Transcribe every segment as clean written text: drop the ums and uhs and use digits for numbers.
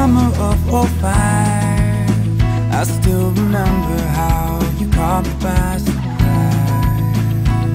summer of '05, I still remember how you caught me by surprise.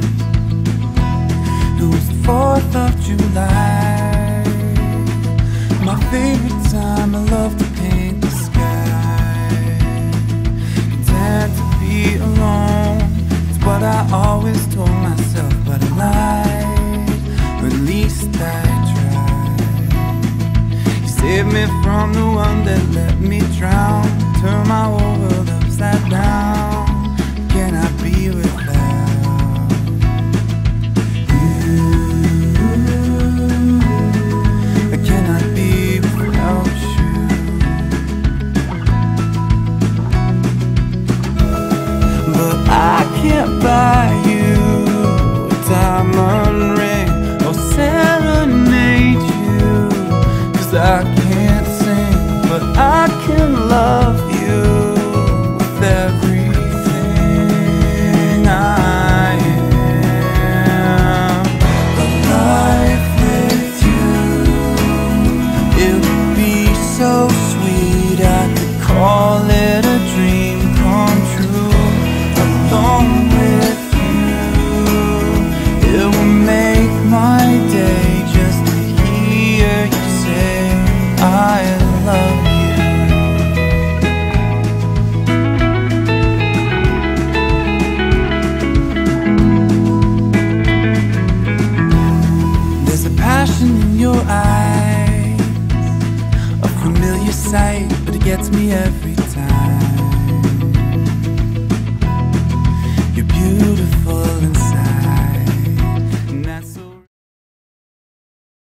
It was the 4th of July, my favorite time. I love to paint the sky, content to be alone. It's what I always told myself, but I lied, or at least I tried. You saved me from the one that let me drown, turn my whole world upside down. Can I be without you? I cannot be without you. But I can't buy you a diamond ring or serenade you, 'cause I can't sing, but I can love you with everything I am. A life with you, it would be so sweet. I could call it a dream come true. Alone with you, it will make my day just to hear you say I love you. There's a passion in your eyes, a familiar sight, but it gets me every